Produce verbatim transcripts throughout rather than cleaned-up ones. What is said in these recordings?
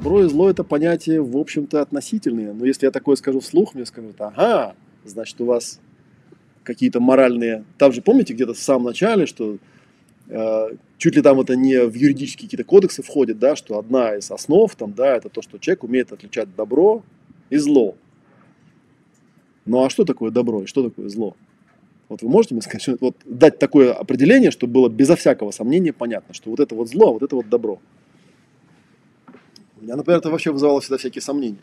Добро и зло – это понятия, в общем-то, относительные. Но если я такое скажу вслух, мне скажут: ага, значит, у вас какие-то моральные… Там же, помните, где-то в самом начале, что э, чуть ли там это не в юридические какие-то кодексы входит, да, что одна из основ, там, да, это то, что человек умеет отличать добро и зло. Ну а что такое добро и что такое зло? Вот вы можете мне сказать, вот, дать такое определение, чтобы было безо всякого сомнения понятно, что вот это вот зло, а вот это вот добро. У меня, например, это вообще вызывало всегда всякие сомнения.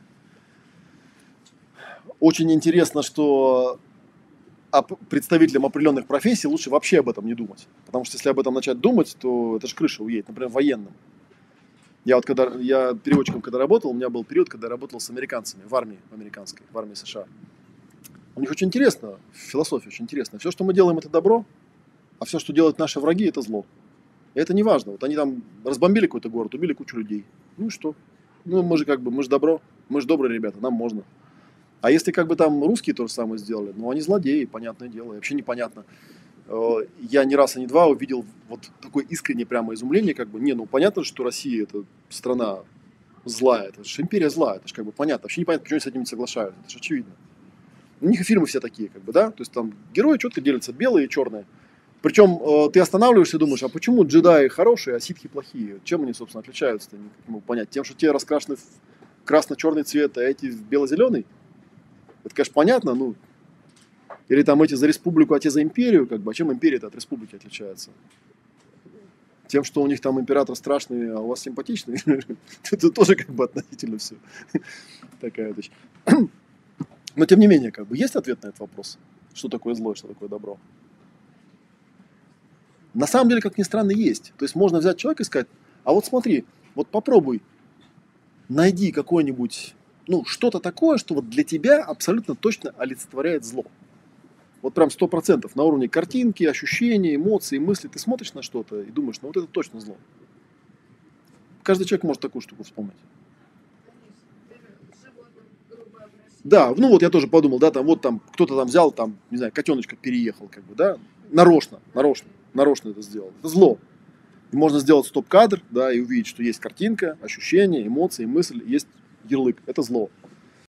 Очень интересно, что представителям определенных профессий лучше вообще об этом не думать. Потому что если об этом начать думать, то это же крыша уедет, например, военным. Я вот когда я переводчиком когда работал, у меня был период, когда я работал с американцами в армии американской, в армии США. У них очень интересно, философия очень интересная. Все, что мы делаем, это добро, а все, что делают наши враги, это зло. И это не важно. Вот они там разбомбили какой-то город, убили кучу людей. Ну и что? Ну мы же как бы, мы же добро, мы же добрые ребята, нам можно. А если как бы там русские то же самое сделали, ну они злодеи, понятное дело. И вообще непонятно. Я не раз и не два увидел вот такое искреннее прямо изумление, как бы, не, ну понятно, что Россия это страна злая, это же империя злая, это же как бы понятно. Вообще непонятно, почему они с этим не соглашаются, это же очевидно. У них и фильмы все такие, как бы, да, то есть там герои четко делятся, белые и черные. Причем э, ты останавливаешься и думаешь, а почему джедаи хорошие, а ситхи плохие? Чем они, собственно, отличаются-то, не могу понять. Тем, что те раскрашены в красно-черный цвет, а эти в бело-зеленый? Это, конечно, понятно, ну, или там эти за республику, а те за империю, как бы, а чем империя-то от республики отличается? Тем, что у них там император страшный, а у вас симпатичный? Это тоже как бы относительно все. Такая вещь. Но, тем не менее, как бы, есть ответ на этот вопрос? Что такое зло, что такое добро? На самом деле, как ни странно, есть. То есть, можно взять человека и сказать, а вот смотри, вот попробуй, найди какое-нибудь, ну, что-то такое, что вот для тебя абсолютно точно олицетворяет зло. Вот прям сто процентов на уровне картинки, ощущений, эмоций, мыслей. Ты смотришь на что-то и думаешь, ну, вот это точно зло. Каждый человек может такую штуку вспомнить. Да, ну вот я тоже подумал, да, там вот там кто-то там взял, там, не знаю, котеночка переехал, как бы, да, нарочно, нарочно, нарочно это сделал. Это зло. И можно сделать стоп-кадр, да, и увидеть, что есть картинка, ощущения, эмоции, мысль, есть ярлык. Это зло.